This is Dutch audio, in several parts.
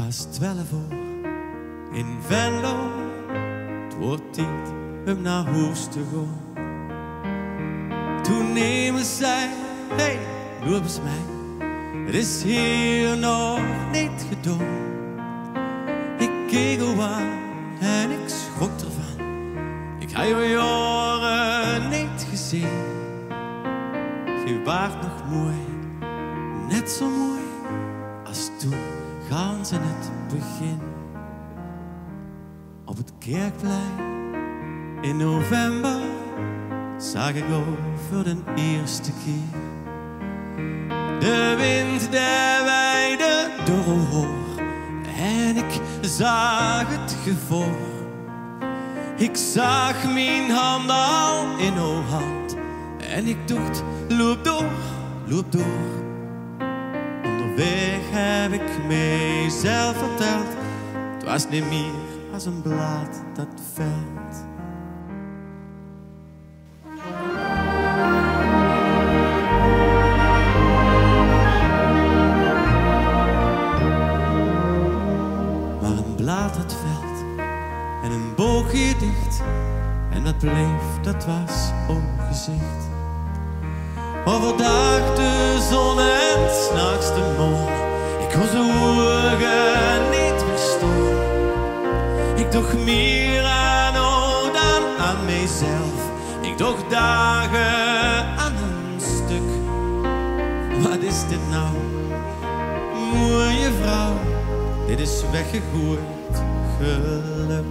was 12 uur in Venlo. Het wordt tijd om naar huis te gaan. Toen nemen zij, hey, loop eens mij. Het is hier nog niet gedaan. Ik keek al aan en ik schrok ervan. Ik heb je jaren niet gezien. Je waart nog mooi, net zo mooi als toen, gaan ze het begin. Op het kerkplein in november zag ik over de eerste keer de wind der weide door en ik zag het gevoel. Ik zag mijn hand al in uw hand en ik dacht, loop door, loop door. Onderweg heb ik mijzelf verteld, het was niet meer als een blad dat valt. Maar een blad dat valt en een boogje dicht en dat bleef, dat was ongezicht. Overdag de zon en 's nachts de maan. Ik kon zijn ogen niet verstaan. Ik dacht meer aan jou dan aan mijzelf. Ik dacht dagen aan een stuk. Wat is dit nou? Mooie vrouw, dit is weggegooid geluk.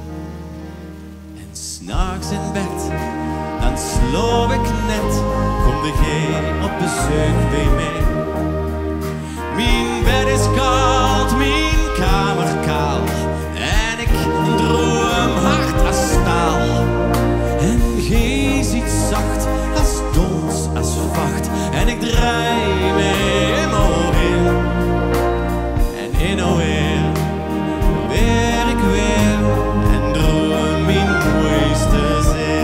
En 's nachts in bed, dan sloop ik net. Kom jij op bezoek bij mij? Mijn bed is koud, mijn kamer kaal. En ik droom hard als staal. En jij ziet zacht als dons, als vacht. En ik draai mij helemaal in. En in alweer, weer ik weer. En droom mijn mooiste zin.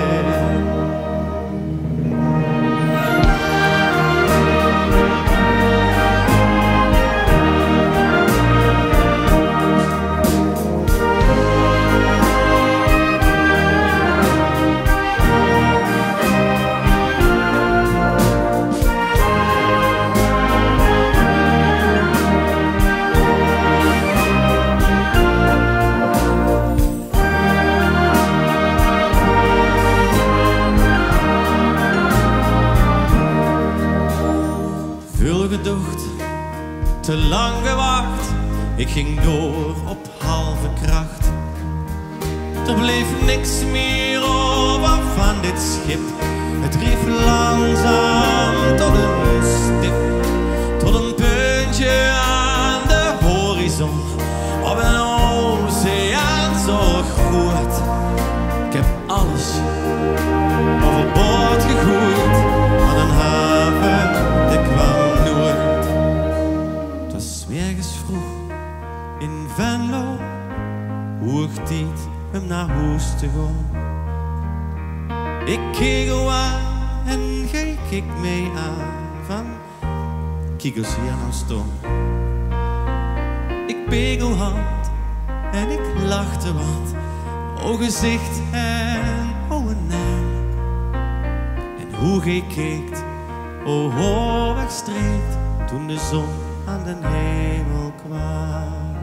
Te lang gewacht, ik ging door op halve kracht. Er bleef niks meer over van dit schip. Het dreef langzaam tot een stip, tot een puntje aan de horizon. Op een oceaan zo groot. Ik heb alles overboord gegooid, maar een haven, die kwam nooit. Ergens vroeg in Venlo, hoog tijd om naar huis te gaan. Ik keek al aan en gij keek mij aan van, kijk eens hier nou stom. Ik pegelhand en ik lachte wat, o gezicht en o een naam. En hoe gij keekt, o hoe wegstreekt toen de zon aan den hemel kwam.